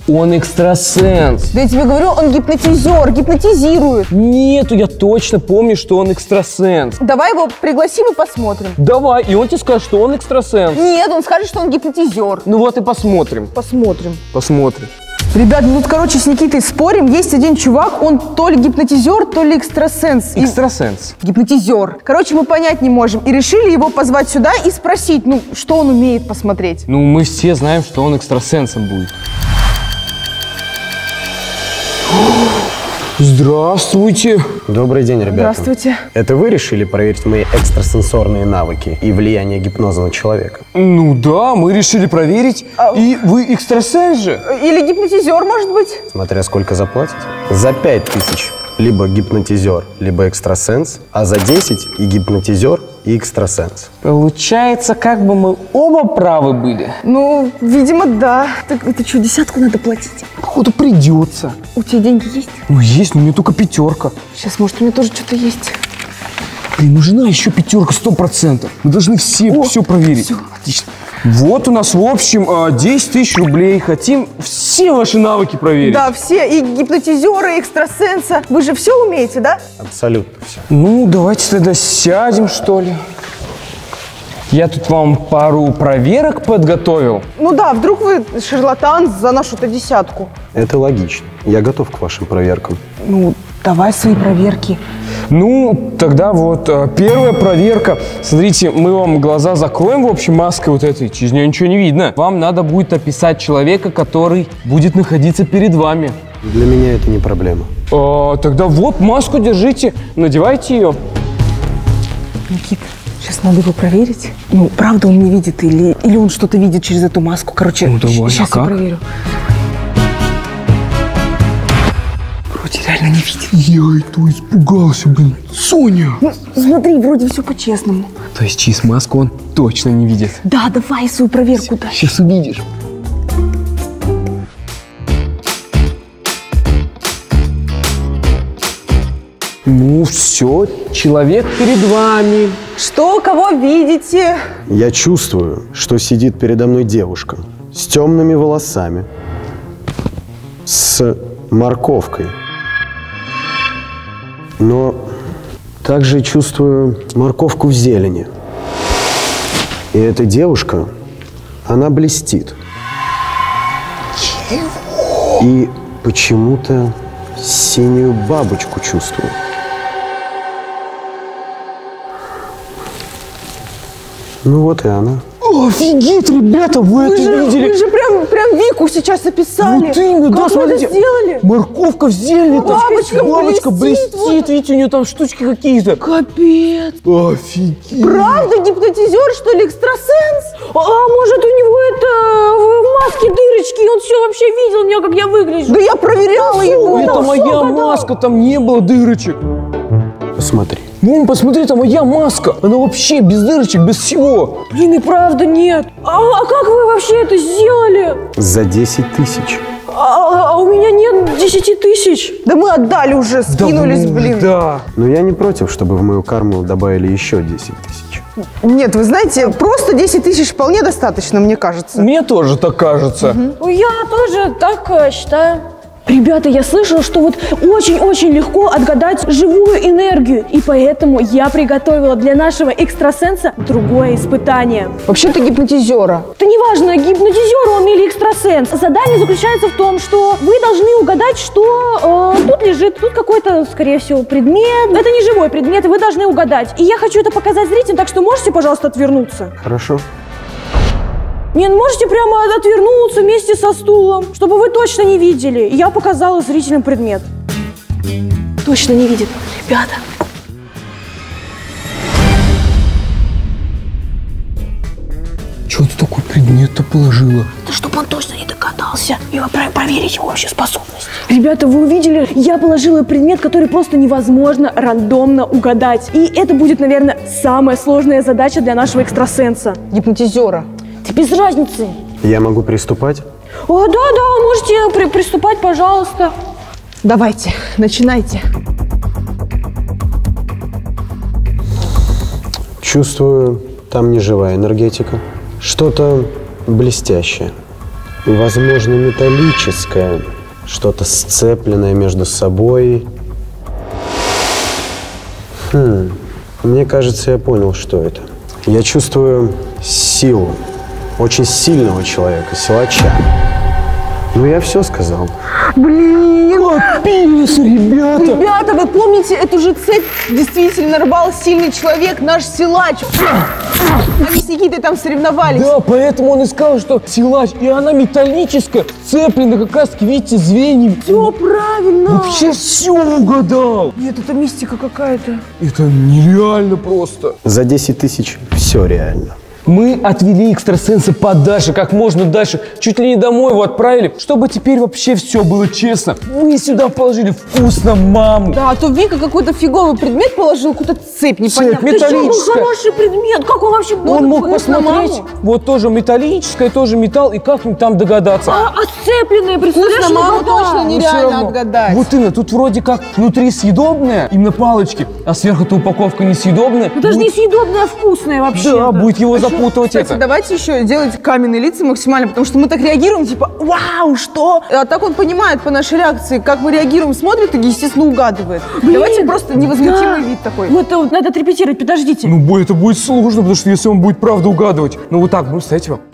Он экстрасенс. Да я тебе говорю, он гипнотизер, гипнотизирует. Нету, я точно помню, что он экстрасенс. Давай его пригласим и посмотрим. Давай, и он тебе скажет, что он экстрасенс. Нет, он скажет, что он гипнотизер. Ну вот и посмотрим. Посмотрим. Посмотрим. Ребят, ну вот, короче, с Никитой спорим. Есть один чувак, он то ли гипнотизер, то ли экстрасенс. Экстрасенс. Гипнотизер. Короче, мы понять не можем. И решили его позвать сюда и спросить, ну, что он умеет посмотреть. Ну, мы все знаем, что он экстрасенсом будет. Здравствуйте. Добрый день, ребята. Здравствуйте. Это вы решили проверить мои экстрасенсорные навыки и влияние гипноза на человека? Ну да, мы решили проверить. И вы экстрасенс же? Или гипнотизер, может быть? Смотря сколько заплатите. За 5000 либо гипнотизер, либо экстрасенс, а за 10 и гипнотизер, и экстрасенс. Получается, как бы мы оба правы были. Ну, видимо, да. Так это что, 10 надо платить? Походу придется. У тебя деньги есть? Ну есть, но у меня только 5. Сейчас, может, у меня тоже что-то есть. Блин, нужна еще 5, 100%. Мы должны все проверить. Все. Отлично. Вот у нас, в общем, 10 тысяч рублей. Хотим все ваши навыки проверить. Да, все. И гипнотизеры, и экстрасенса. Вы же все умеете, да? Абсолютно все. Ну, давайте тогда сядем, что ли. Я тут вам пару проверок подготовил. Ну да, вдруг вы шарлатан за нашу-то 10. Это логично. Я готов к вашим проверкам. Ну, давай свои проверки. Ну, тогда вот первая проверка. Смотрите, мы вам глаза закроем, в общем, маской вот этой. Через нее ничего не видно. Вам надо будет описать человека, который будет находиться перед вами. Для меня это не проблема. Тогда вот маску держите, надевайте ее. Никит, сейчас надо его проверить. Ну, правда он не видит или он что-то видит через эту маску. Короче, Ну, давай, сейчас а я как? проверю. Вроде реально не видит. Я и то испугался, блин. Соня! Ну, смотри, вроде все по-честному. То есть через маску он точно не видит? Да, давай свою проверку дай. Сейчас увидишь. Ну все, человек перед вами. Что, кого видите? Я чувствую, что сидит передо мной девушка с темными волосами, с морковкой. Но также чувствую морковку в зелени. И эта девушка, она блестит. И почему-то синюю бабочку чувствую. Ну вот и она. Офигеть, ребята, вы это видели? Вы же прям Вику сейчас описали. Вот именно, да, Как вы это смотрите. сделали? Морковка в зелени. там Бабочка блестит. блестит, Видите, у нее там штучки какие-то. Капец. Офигеть. Правда, гипнотизер, что ли, экстрасенс? А может, у него это в маске дырочки, и он все вообще видел меня, как я выгляжу? Да я проверяла его. Это моя маска, там не было дырочек. Посмотри. Вон, посмотри, там моя маска. Она вообще без дырочек, без всего. Блин, и правда нет. А как вы вообще это сделали? За 10 тысяч. А у меня нет 10 тысяч. Да мы отдали уже, скинулись, блин. Да. Но я не против, чтобы в мою карму добавили еще 10 тысяч. Нет, вы знаете, просто 10 тысяч вполне достаточно, мне кажется. Мне тоже так кажется. Я тоже так считаю. Ребята, я слышала, что вот очень-очень легко отгадать живую энергию. И поэтому я приготовила для нашего экстрасенса другое испытание. Вообще-то гипнотизера. Это не важно, гипнотизер он или экстрасенс. Задание заключается в том, что вы должны угадать, что тут лежит. Тут какой-то, скорее всего, предмет. Это не живой предмет, и вы должны угадать. И я хочу это показать зрителям, так что можете, пожалуйста, отвернуться? Хорошо. Нет, можете прямо отвернуться вместе со стулом, чтобы вы точно не видели. Я показала зрителям предмет. Точно не видит. Ребята. Чего ты такой предмет-то положила? Да чтобы он точно не догадался. И проверить его вообще способность. Ребята, вы увидели? Я положила предмет, который просто невозможно рандомно угадать. И это будет, наверное, самая сложная задача для нашего экстрасенса. Гипнотизера. Да без разницы. Я могу приступать? О, да, можете приступать, пожалуйста. Давайте, начинайте. Чувствую, там неживая энергетика. Что-то блестящее. Возможно, металлическое, что-то сцепленное между собой. Мне кажется, я понял, что это. Я чувствую силу очень сильного человека, силача. Ну, я все сказал. Блин! Капец, ребята! Ребята, вы помните эту же цепь? Действительно рвал сильный человек, наш силач. Они с Никитой там соревновались. Да, поэтому он и сказал, что силач, и она металлическая, сцеплена как раз, видите, звеньями. Все правильно. Вообще все угадал. Нет, это мистика какая-то. Это нереально просто. За 10 тысяч все реально. Мы отвели экстрасенса подальше, как можно дальше. Чуть ли не домой его отправили, чтобы теперь вообще все было честно. Мы сюда положили вкусно маму. Да, а то Вика какой-то фиговый предмет положил, какую-то цепь непонятную. Цепь Ты что, был металлическая. хороший предмет? Как он вообще был? Он мог похож на посмотреть, маму. вот тоже металлическое, тоже металл, и как-нибудь там догадаться. А сцепленные, представляешь, Вкусно маму угадал. точно Но всё нереально равно. отгадать. Вот именно, тут вроде как внутри съедобное, именно палочки, а сверху-то упаковка несъедобная. Ну, даже Будет- несъедобное, а вкусное вообще. Да, будет его запутывать Кстати, это. давайте еще делать каменные лица максимально, потому что мы так реагируем, типа, вау, что? А так он понимает по нашей реакции, как мы реагируем, смотрит и, естественно, угадывает. Давайте просто невозмутимый вид такой. Вот это вот надо отрепетировать, подождите. Ну, это будет сложно, потому что если он будет правда угадывать. Ну, вот так, представьте вам.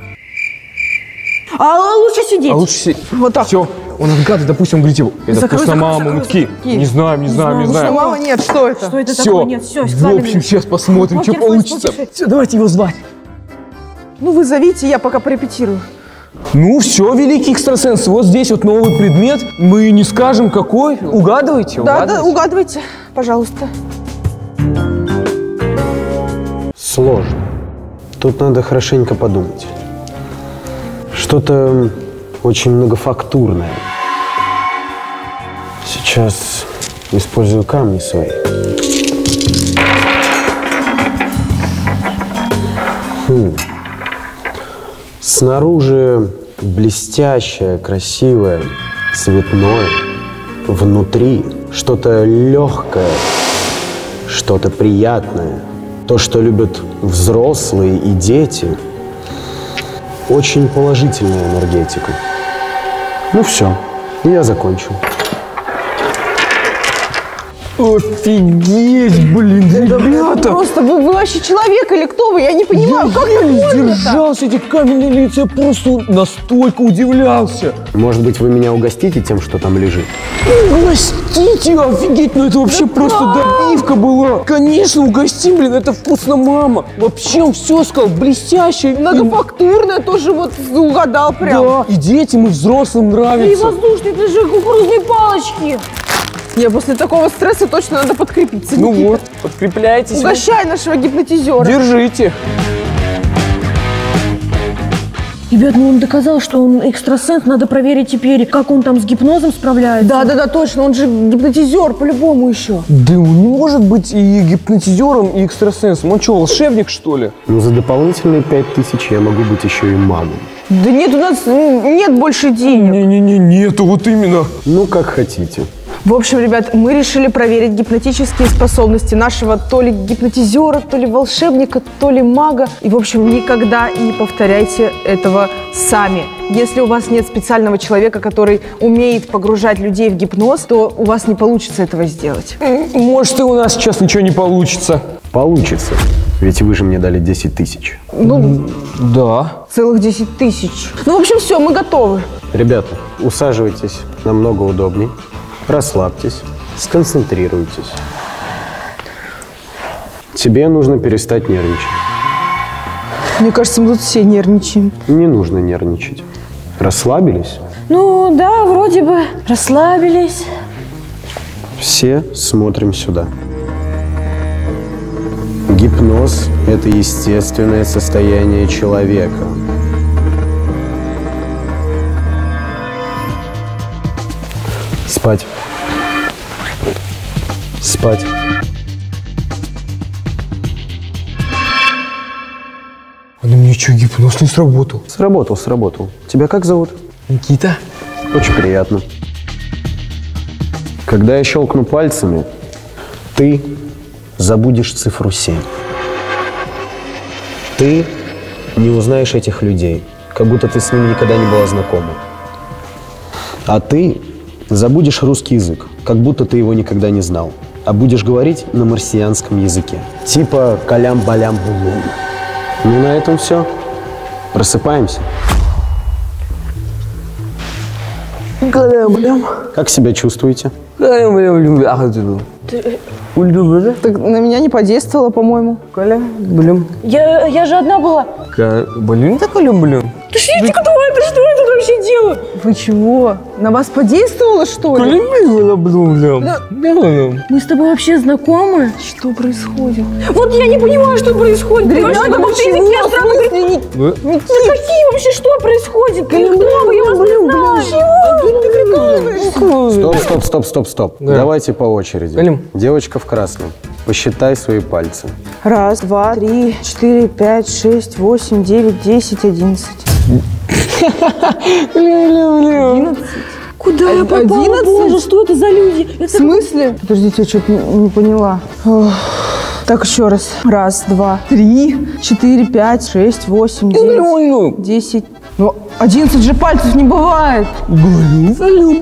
А лучше сидеть. А лучше сидеть. Вот так. Все, он отгадывает, допустим, он говорит, типа, это Закрой, вкусно закрой, мама. Мы закрой, такие, закрой. не знаем, не знаем. Что, мама, нет, что это? Что это Все, такое? Нет, все, в общем, сейчас посмотрим, что Покер фейс, получится. покер фейс. Все, давайте его звать. Ну, вы зовите, я пока порепетирую. Ну, все, великий экстрасенс, вот здесь вот новый предмет. Мы не скажем, какой. Угадывайте, Да, угадывайте, пожалуйста. Сложно. Тут надо хорошенько подумать. Что-то очень многофактурное. Сейчас использую камни свои. Снаружи блестящее, красивое, цветное. Внутри что-то легкое, что-то приятное. То, что любят взрослые и дети. Очень положительная энергетика. Ну все, я закончил. Офигеть, блин, ребята! Просто вы вообще человек или кто вы? Я не понимаю, как так еле можно-то? держался, эти каменные лица, я просто настолько удивлялся. Может быть, вы меня угостите тем, что там лежит? Угостите, офигеть, ну это вообще просто добивка была. Конечно, угостим, блин, это вкусно, мама. Вообще он все сказал, блестящее. Многофактурное тоже вот угадал прям. Да, и детям, и взрослым И нравится. воздушные, это же кукурузные палочки. Не, после такого стресса точно надо подкрепиться. Ну Никита. вот, подкрепляйтесь. Угощай нашего гипнотизера. Держите. Ребят, ну он доказал, что он экстрасенс, надо проверить теперь, как он там с гипнозом справляется. Да, точно, он же гипнотизер по-любому еще. Да он не может быть и гипнотизером, и экстрасенсом. Он что, волшебник, что ли? Ну, за дополнительные 5000 я могу быть еще и мамой. Да нет, у нас нет больше денег. Не-не-не, нету, вот именно. Ну, как хотите. В общем, ребят, мы решили проверить гипнотические способности нашего то ли гипнотизера, то ли волшебника, то ли мага. И, в общем, никогда не повторяйте этого сами. Если у вас нет специального человека, который умеет погружать людей в гипноз, то у вас не получится этого сделать. Может, и у нас сейчас ничего не получится. Получится. Ведь вы же мне дали 10 тысяч. Ну, Да. целых 10 тысяч. Ну, в общем, все, мы готовы. Ребята, усаживайтесь намного удобней. Расслабьтесь, сконцентрируйтесь. Тебе нужно перестать нервничать. Мне кажется, мы тут все нервничаем. Не нужно нервничать. Расслабились? Ну да, вроде бы расслабились. Все смотрим сюда. Гипноз – это естественное состояние человека. Спать. Спать. А на мне что, гипноз не сработал? Сработал, сработал. Тебя как зовут? Никита? Очень приятно. Когда я щелкну пальцами, ты забудешь цифру 7. Ты не узнаешь этих людей, как будто ты с ним никогда не была знакома. А ты забудешь русский язык, как будто ты его никогда не знал, а будешь говорить на марсианском языке. Типа калям-балям-булум. Ну, на этом все. Просыпаемся. Как себя чувствуете? Так на меня не подействовало, по-моему. Я же одна была. Ты швидко, кто это? Что я тут вообще делаю? Вы чего? На вас подействовало, что ли? Мы с тобой вообще знакомы? Что происходит? Вот я не понимаю, что происходит. Ребята, Потому что почему? языки странные. Да какие вообще, что происходит? Кто вы? Я вас не знаю. Стоп. Давайте по очереди. Девочка в красном. Посчитай свои пальцы. 1, 2, 3, 4, 5, 6, 8, 9, 10, 11. Куда я попала? 11? Боже, что это за люди? В смысле? Подождите, я что-то не поняла. Ох. Так, еще раз. 1, 2, 3, 4, 5, 6, 8, 9, 10. Ну, 11 же пальцев не бывает. Что с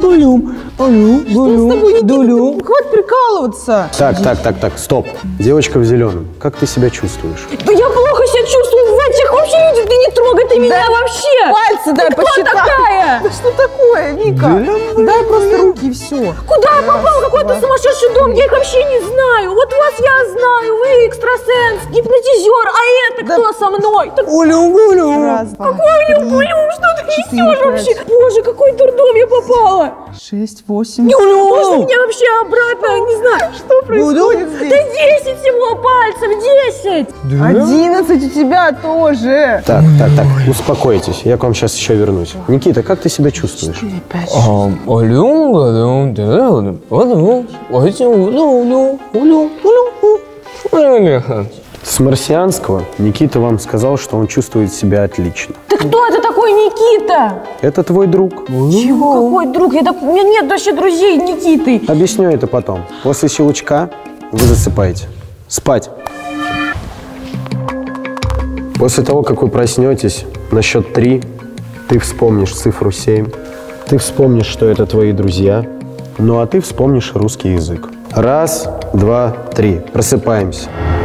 тобой, Никита? Хватит прикалываться. Так, стоп. Девочка в зеленом, как ты себя чувствуешь? Да я плохо себя чувствую в этих вообще людях. Ты не трогай ты меня вообще. Пальцы дай посчитай. Кто такая? Да что такое, Вика? Дай просто руки и все. Куда я попала? Какой-то сумасшедший дом. Я их вообще не знаю. Вот вас я знаю. Вы экстрасенс, гипнотизер. А это кто со мной? Так... Раз, два, Какой улю-улю? Что ты несешь вообще? Боже, какой дурдом я попала. 6, 8. Можно меня вообще обратно? Не знаю. Что происходит здесь? Да 10 всего пальцев. 10. 11 у тебя тоже. Так, успокойтесь, я к вам сейчас еще вернусь. Никита, как ты себя чувствуешь? 5. С марсианского Никита вам сказал, что он чувствует себя отлично. Ты кто это такой, Никита? Это твой друг. Чего? Какой друг? У меня нет вообще друзей Никиты. Объясню это потом. После щелчка вы засыпаете. Спать. После того, как вы проснетесь, на счет 3 ты вспомнишь цифру 7. Ты вспомнишь, что это твои друзья. Ну а ты вспомнишь русский язык. 1, 2, 3. Просыпаемся.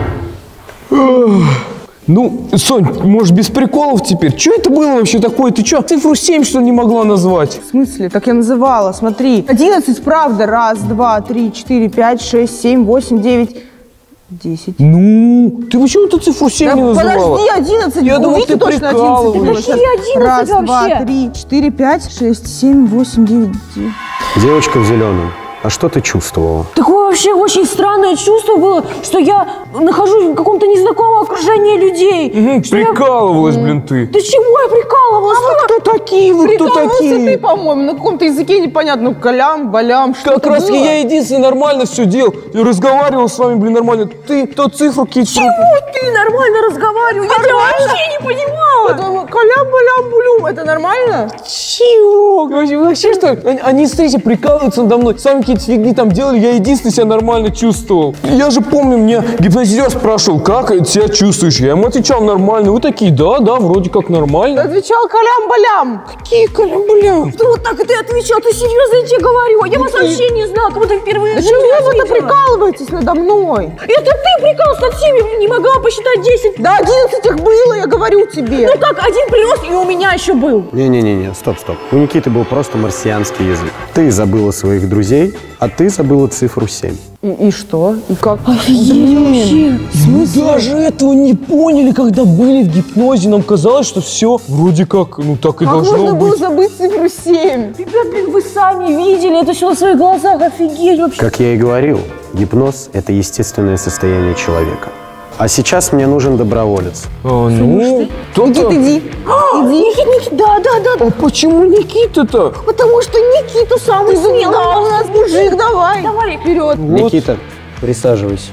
Ну, Сонь, может, без приколов теперь? Что это было вообще такое? Ты что, цифру 7, что ли, не могла назвать? В смысле? Так я называла, смотри. 11, правда. 1, 2, 3, 4, 5, 6, 7, 8, 9, 10. Ну, ты почему ты цифру 7 не называла? Подожди, 11. Я думал, Вики ты точно 11 было. прикалываешься. Какие 11 1, 2, вообще? 3, 4, 5, 6, 7, 8, 9, 10. Девочка в зеленом, а что ты чувствовала? Такое вообще очень странное чувство было, что я нахожусь в каком-то незнакомом окружении людей. Что я- Прикалывалась, блин, ты. Да чего я прикалывалась? Кто такие вы, кто Прикалывался ты, такие? по-моему, на каком-то языке непонятно. Калям, балям, что Как раз я единственный нормально все делал. И разговаривал с вами, блин, нормально. Ты то цифру какие-то... Чего ты нормально разговаривал? Я тебя вообще не понимала. Калям, балям, булюм. Это нормально? Чего? Вообще что? Они, смотрите, прикалываются надо мной. Сами какие-то фигни там делали, я единственный себя нормально чувствовал. Я же помню, меня гипнотизер спрашивал, как ты себя чувствуешь? Я ему отвечал нормально. Вы такие, да, вроде как нормально. Отвечал калям, балям. Какие колям-блям? Ты вот так и ты отвечал, ты серьезно, я тебе говорю. Я вас вообще не знала, как будто впервые Да в жизни чего вы-то видела. прикалываетесь надо мной? Это ты прикалывался над всеми, не могла посчитать 10. Да 11 их было, я говорю тебе. Ну как, один плюс, и у меня еще был. Не-не-не, стоп. У Никиты был просто марсианский язык. Ты забыла своих друзей, а ты забыла цифру 7. И что? И как? Офигеть вообще. Мы даже этого не поняли, когда были в гипнозе. Нам казалось, что все вроде как, ну так и Как должно можно было быть. забыть цифру 7? Ребят, блин, вы сами видели это все на своих глазах, офигеть вообще. Как я и говорил, гипноз – это естественное состояние человека. А сейчас мне нужен доброволец. Ну, кто-то... Иди. Никита, да. А почему Никита-то? Потому что Никита самый смелый. Да, у нас мужик, давай. Давай. Вперед. Никита, присаживайся.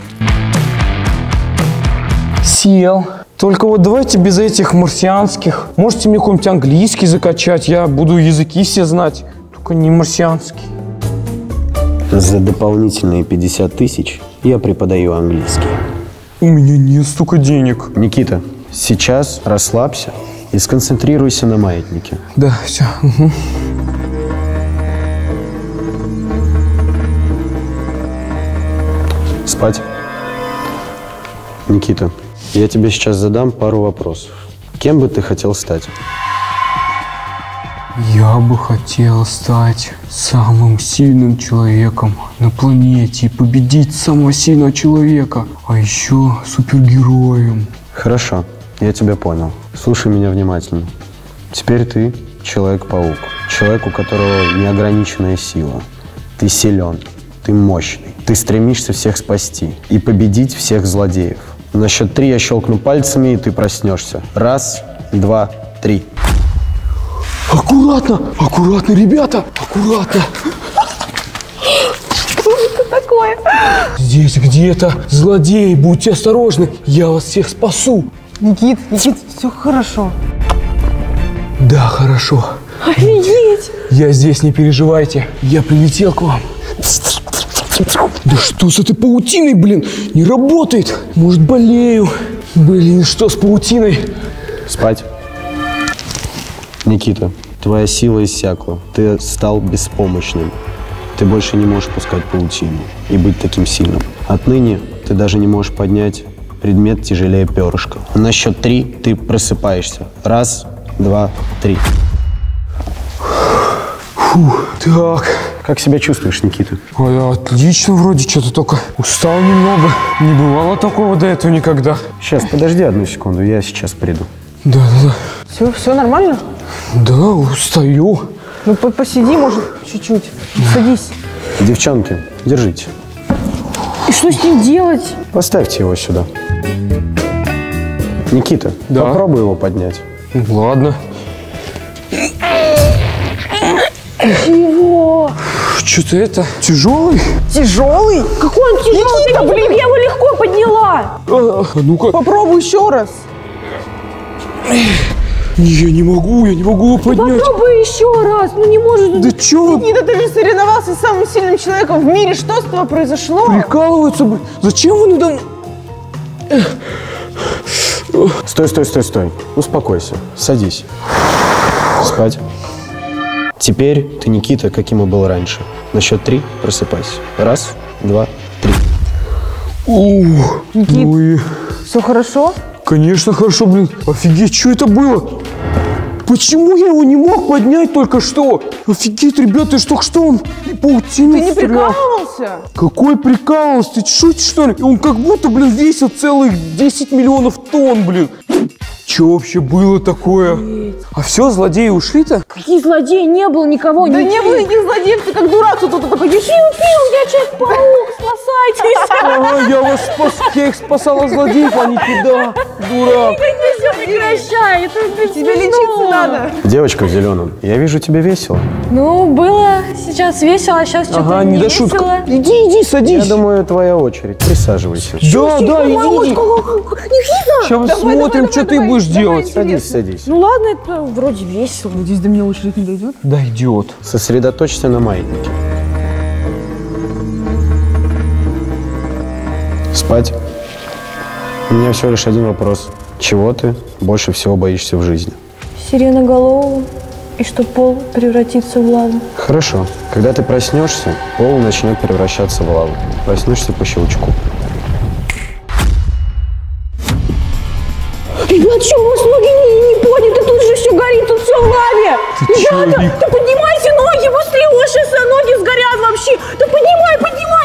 Сел. Только вот давайте без этих марсианских. Можете мне какой-нибудь английский закачать, я буду языки все знать. Только не марсианский. За дополнительные 50 тысяч я преподаю английский. У меня нет столько денег. Никита, сейчас расслабься и сконцентрируйся на маятнике. Да, все. Спать. Никита, я тебе сейчас задам пару вопросов. Кем бы ты хотел стать? Я бы хотел стать самым сильным человеком на планете и победить самого сильного человека, а еще супергероем. Хорошо, я тебя понял. Слушай меня внимательно. Теперь ты Человек-паук. Человек, у которого неограниченная сила. Ты силен, ты мощный. Ты стремишься всех спасти и победить всех злодеев. На счет 3 я щелкну пальцами, и ты проснешься. 1, 2, 3. Аккуратно, аккуратно, ребята, аккуратно. Что это такое? Здесь где-то злодеи, будьте осторожны, я вас всех спасу. Никит, все хорошо. Да, хорошо. Офигеть! Я здесь, не переживайте, я прилетел к вам. Да что с этой паутиной, блин, не работает. Может, болею. Блин, что с паутиной? Спать. Никита, твоя сила иссякла. Ты стал беспомощным. Ты больше не можешь пускать паутину и быть таким сильным. Отныне ты даже не можешь поднять предмет тяжелее перышка. На счет 3 ты просыпаешься. 1, 2, 3. Фу, так. Как себя чувствуешь, Никита? Ой, отлично, вроде что-то только устал немного. Не бывало такого до этого никогда. Сейчас, подожди 1 секунду, я сейчас приду. Да. Все нормально? Да, устаю. Ну, посиди, может, чуть-чуть. Садись. Девчонки, держите. И что с ним делать? Поставьте его сюда. Никита, Да? попробуй его поднять. Ладно. Чего? Что-то это тяжелый. Тяжелый? Какой он тяжелый? Никита, блин! Я его легко подняла. Ну-ка. Попробуй еще раз. Я не могу его поднять. Попробуй еще раз. Ну не может. Да чё вы Никита, ты же соревновался с самым сильным человеком в мире. Что с тобой произошло? прикалываются? Зачем вы надо мной? Стой. Успокойся. Садись. Спать. Теперь ты, Никита, каким и был раньше. На счет 3 просыпайся. 1, 2, 3. Никит, Ну и, все хорошо? конечно, хорошо, блин. Офигеть, что это было? Почему я его не мог поднять только что? Офигеть, ребята, только что он и паутину Ты не стрелял. прикалывался? Какой прикалывался? Ты шутишь, что ли? Он как будто, блин, весил целых 10 миллионов тонн, блин. Что вообще было такое? А все, злодеи ушли-то? Какие злодеи? Не было никого. Да ни- не было никаких злодеев, ты как дурак тут такой. Я Человек-паук, спасайтесь. А, я вас спас, я их спасал от злодеев, а не тебя, дурак. Все прекращай. Это Тебе лечиться надо. Девочка в зеленом, я вижу, тебе весело. Ну, было сейчас весело, а сейчас что-то Ага, не до весело. шуток. Иди, Я садись. думаю, твоя очередь. Присаживайся. Да, иди. Никита! Сейчас посмотрим, что ты будешь делать. Садись. Ну ладно, это вроде весело. Надеюсь, до меня очередь не дойдет. Да, идиот. Сосредоточься на маятнике. Спать. У меня всего лишь один вопрос. Чего ты больше всего боишься в жизни? Сиреноголового. И что пол превратится в лаву. Хорошо. Когда ты проснешься, пол начнет превращаться в лаву. Проснешься по щелчку. Ребят, что, у вас ноги не подняты? Тут же все горит, тут все в лаве. Ребята, Вик? да поднимайте ноги быстрее, у вас сейчас ноги сгорят вообще. Да поднимай.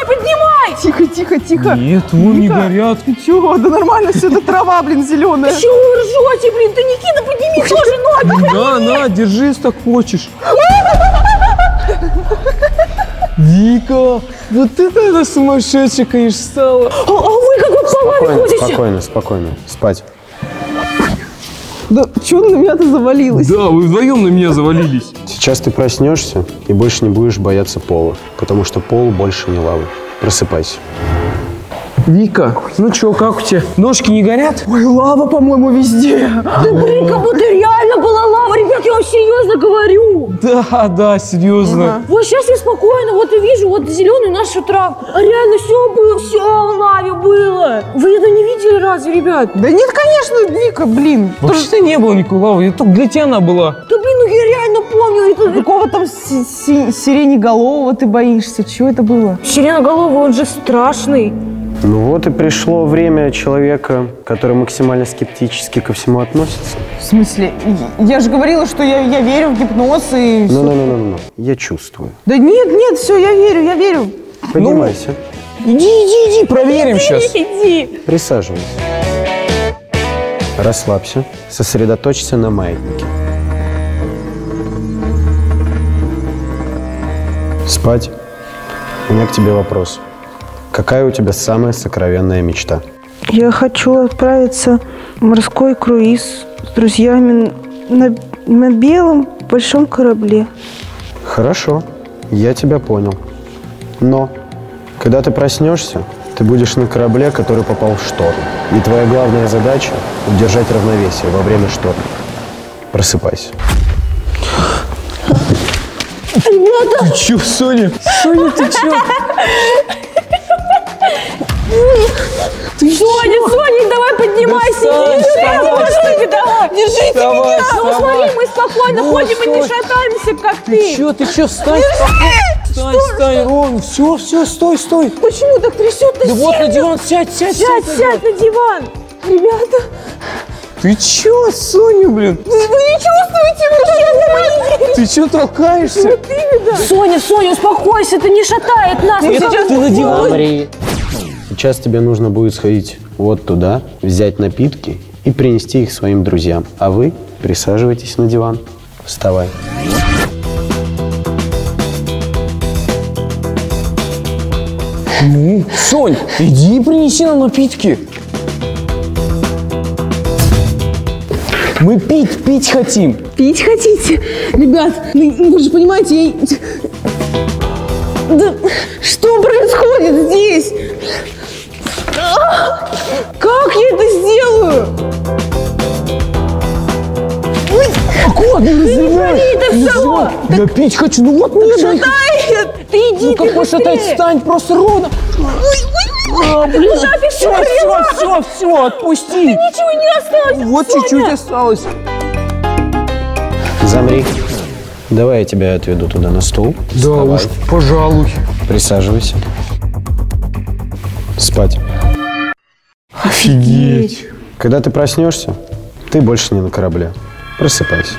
Тихо. Нет, вон не Вика, горят. Ты чего? Да нормально все, это трава, блин, зеленая. Чего вы ржете, блин? Ты, Никита, подними тоже ноги. На, держи, если так хочешь. Вика, вот это она сумасшедшая, конечно, стала. А вы как вот по лаве ходите? Спокойно. Спать. Да чего на меня-то завалилось? Да, вы вдвоем на меня завалились. Сейчас ты проснешься и больше не будешь бояться пола, потому что пол больше не лава. Просыпайся. Вика, ну чё, как у тебя? Ножки не горят? Ой, лава, по-моему, везде. Да блин, как будто реально была лава. Ребят, я вам серьезно говорю. Да, серьезно. Вот сейчас я спокойно, вот и вижу, вот зеленую нашу травку. А реально все было, все в лаве было. Вы это не видели разве, ребят? Да нет, конечно, Вика, блин. Вообще-то не было никакой лавы, только для тебя она была. Да блин, ну я реально помню. Это... Какого там сиреноголового ты боишься? Чего это было? Сиреноголовый, он же страшный. Ну вот и пришло время человека, который максимально скептически ко всему относится. В смысле? Я же говорила, что я верю в гипноз и... всё. Ну, я чувствую. Да нет, все, я верю. Поднимайся, Иди, проверим сейчас. Иди. присаживайся. Расслабься, сосредоточься на маятнике. Спать. У меня к тебе вопрос. Какая у тебя самая сокровенная мечта? Я хочу отправиться в морской круиз с друзьями на белом большом корабле. Хорошо, я тебя понял. Но, когда ты проснешься, ты будешь на корабле, который попал в шторм. И твоя главная задача – удержать равновесие во время шторма. Просыпайся. Ты чё, Соня? Соня, ты чё? Соня, давай поднимайся. Да встань, Давай. Держите Давай, Ну смотри, мы спокойно Ну, ходим и не стой. шатаемся, как Ты чё, встань, встань, ровно. Все, стой. Почему так трясет-то Да вот на диван сядь. Сядь на диван. Ребята, Ты чё, Соня, блин? вы не чувствуете? Ты чё толкаешься? Соня, успокойся, это не шатает нас. Ты на диване. Сейчас тебе нужно будет сходить вот туда, взять напитки и принести их своим друзьям. А вы присаживайтесь на диван. Вставай. Ну, Сонь, иди принеси нам напитки. Мы пить хотим. Пить хотите? Ребят, ну вы же понимаете, Да что происходит здесь? Как я это сделаю? Аккуратно, не разливай. это Не всё. разливай. Я пить хочу, ну вот не Шатает! Ты иди, Ну ты какой шатать, быстрее. встань просто ровно. Все, отпусти. Ничего не осталось. Вот чуть-чуть осталось. Замри. Давай я тебя отведу туда на стул. Да Вставай. уж, пожалуй. Присаживайся. Спать. Офигеть. Когда ты проснешься, ты больше не на корабле. Просыпайся.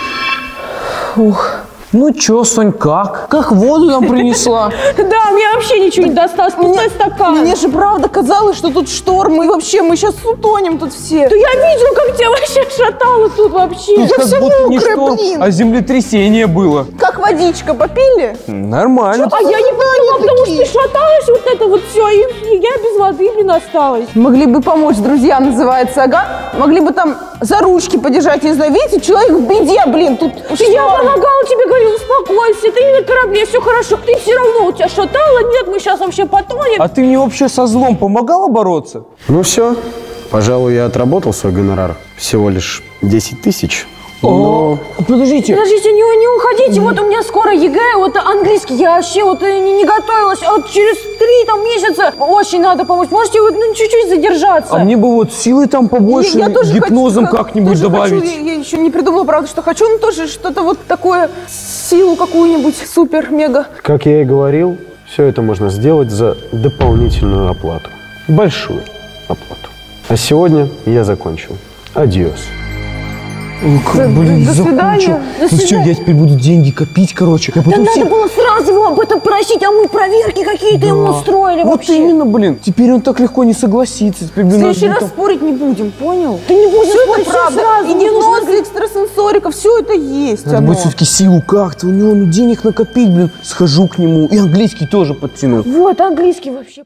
Ну чё, Сонь, как? Как воду нам принесла? Да, мне вообще ничего не досталось. Пустой стакан. Мне же правда казалось, что тут шторм, и вообще мы сейчас утонем тут все. Да я видела, как тебя вообще шатало тут вообще. Тут как всё будто не мокрая, шторм, блин. а землетрясение было. Как водичка попили? Нормально. А я не поняла, потому что ты шаталась вот это вот все, и я без воды, блин, осталась. Могли бы помочь, друзья, называется, ага. Могли бы там за ручки подержать, я не знаю. Видите, человек в беде, блин, тут Я шторм. помогала тебе, говорила, успокойся, ты не на корабле, все хорошо. Ты все равно, у тебя шатало, нет, мы сейчас вообще потонем. А ты мне вообще со злом помогала бороться? Ну все. Пожалуй, я отработал свой гонорар. Всего лишь 10 тысяч. О, подождите. Подождите, не уходите, вот у меня скоро ЕГЭ, вот английский, я вообще вот не готовилась, а вот через 3 месяца очень надо помочь. Можете вот чуть-чуть задержаться? А мне бы вот силы там побольше, Я тоже гипнозом хочу, как-нибудь тоже добавить. хочу, я еще не придумала, правда, что хочу, но тоже что-то вот такое, силу какую-нибудь, супер-мега. Как я и говорил, все это можно сделать за дополнительную оплату. Большую оплату. А сегодня я закончил. Адьос. Блин, до закончил. свидания. Ну все, я теперь буду деньги копить, короче. Я Да потом надо было сразу его об этом просить, а мы проверки какие-то ему устроили Вот вообще. именно, блин. Теперь он так легко не согласится. Теперь, В блин, следующий нас раз будет спорить не будем, понял? Ты не будешь Все спорить, это всё правда. сразу. И гипноз, и экстрасенсорика, все это есть. Надо оно. будет все-таки силу как-то. У него денег накопить, блин. Схожу к нему. И английский тоже подтяну. Вот, английский вообще.